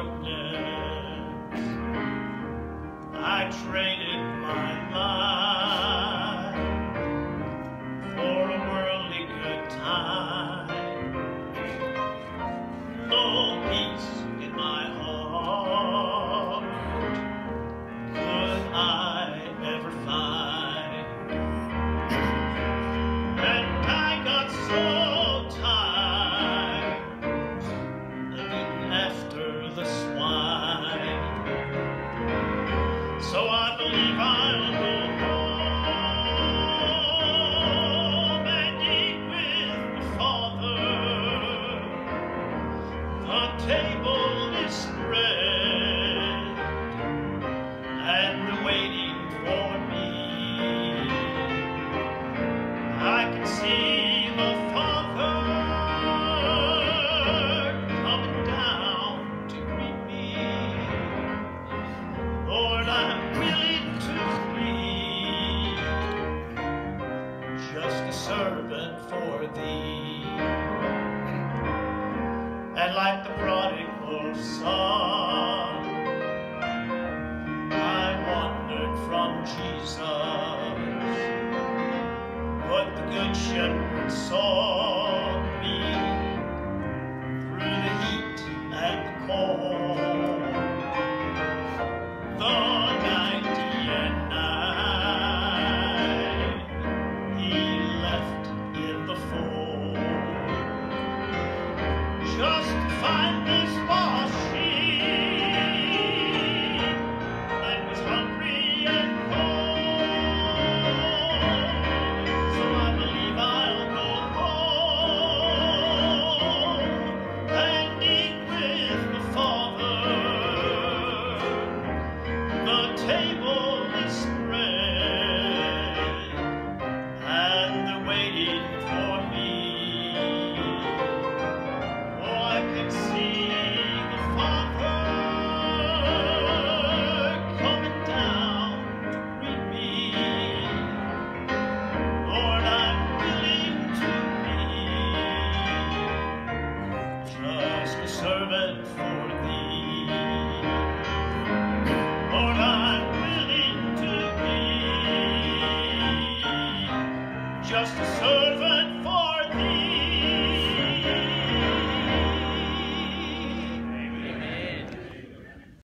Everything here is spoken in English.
darkness. I traded my life for a worldly good time. No peace in my heart could I ever find. And I got so tired of eating after the swine. So I believe I'll go home and eat with my father. The table is spread and they're waiting for me. I can see the Father coming down to greet me. Lord, I'm willing to be just a servant for thee. And like the prodigal son, I wandered from Jesus, but the good shepherd saw